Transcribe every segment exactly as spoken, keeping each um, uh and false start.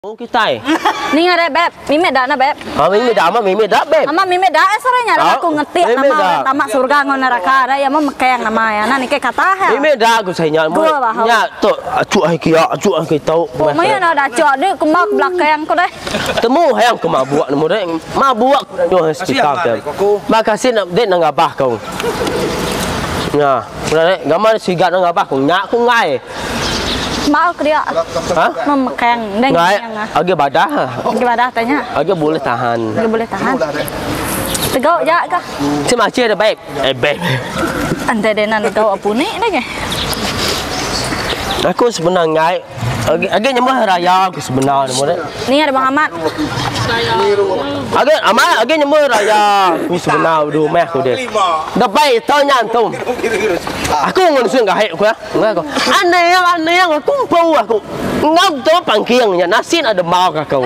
Oh kita Ni ada beb, mimet dah na beb. Ah mimet dah, ama mimet dah beb. Ama mimet dah esaranya dah aku ngerti nama tamak surga ngon neraka ada ya mau mekeng nama ya. Nah ni ke kata ha. Mimet dah aku saya nyal. Nya tu acu ai kia, acu ai kia tau. Oh maya na dah cok dia ke mak belakang ko deh. Temu hayang ke mabuk nemu deh. Mabuk yo sekitar dia. Makasih nak dek nang abah kau. Nya, udah deh, gambar sigat nang abah kau nyak ku ngai. Mau ke dia. Hah? Memekeng dan yang agak badah. Agak badah tanya. Agak boleh tahan. Agak boleh tahan. Tegak ja kah? Cuma cie ada baik. Eh baik. Ante denan tegak apa ni dah ke? Aku sebenarnya agak agak nyembah raya aku sebenarnya model. Ni ada Bang Ahmad. Agak amat agak nyembah raya aku sebenarnya du meh aku deh. Dah baik tahu nyantum. Aku ngon sung gak aku ya. Aku. Aneh yang aneh yang aku bau aku. Ngau tu pangkiangnya nasi ada mau kau.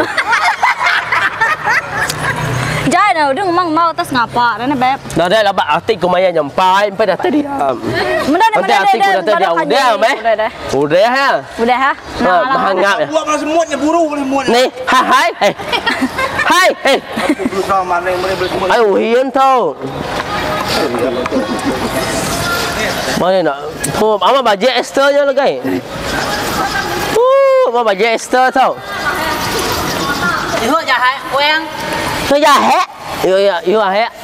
Jai dah udah ngomong mau tas ngapa dah beb. Dah dah lah artik ku maya nyampai sampai dah tadi. Mudah dah mudah artik ku dah tadi udah meh. Udah ha. Udah ha. Nah, hangat ya. Buat malah semutnya buru boleh muat. Ni, hai hai. Eh. Hai, eh. Belum tahu mana yang boleh semut. Ayo hian tau. Mana nak? Oh, ama bajet Esther-nya lagi. Uh, ama bajet Esther tau. Ihok jahat, weng. Nó ra hét, yêu yêu yêu à hét.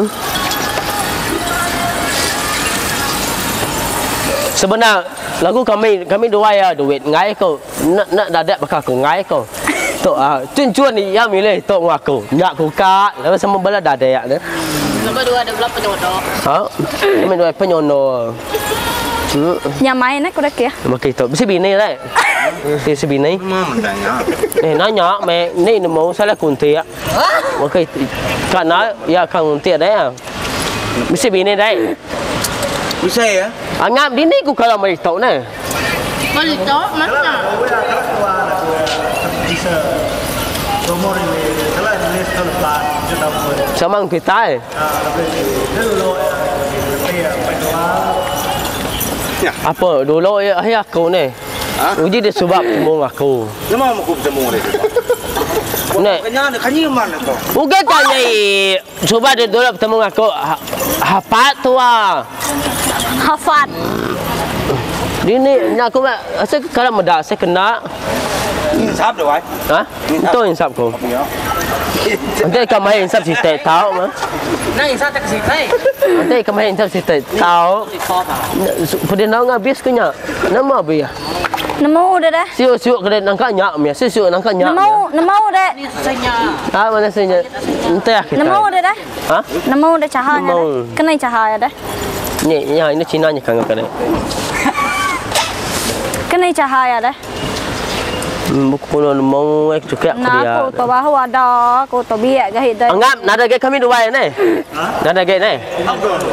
Sebenarnya lagu kami kami dua ya duit ngai kau nak nak dadak bakal aku ngai kau. Tok ah cun-cun ni ya milih tok ngaku. Nyak ku ka, lalu sama bala dadak ya. Nombor dua ada berapa penyono? Ha? Kami dua penyono. Nhà máy nè cô đã kìa. Mà kỳ tội biết bini đấy. Thì sẽ bini. Này nó nhỏ mẹ này nó muốn sao lại cuốn tiệt. Mà kỳ cả nói ya không cuốn tiệt đấy à. Biết bini đấy. Bisa ya? À ngam đi này cũng kalau mày tội này. Có gì tốt lắm nè. Sao mang thịt tai? Apa dulu ayah aku ni? Uji dia sebab semua aku. Nama aku semua ni. Ni. Kanya ni kanya mana tu? Bukan kanya sebab dia dulu bertemu aku. Hafat tu ah. Hafat. Ini ni aku saya kalau muda saya kena. Insaf dah wai. Ha? Itu insaf aku. Nanti kamu main insaf si teh tahu mah. Nah, insaf tak sih kai. Nanti kamu main insaf si teh tahu. Pada nak ngabis ke nyak? Nama apa ya? Nemu udah dah. Siu-siu kena nangka nyak mia. Siu-siu nangka nyak. Nemu, nemu udah. Ah mana senya? Nanti ya kita. Nemu udah dah. Ha? Nemu udah cahaya. Kena cahaya dah. Ni, ya ini Cina nya kan kena. Kena cahaya dah. Bukan mau ek juga dia. Nah, aku tahu bahu ada, aku tahu biak gahit dah. Anggap nada ke kami dua ni. Nada ke ni.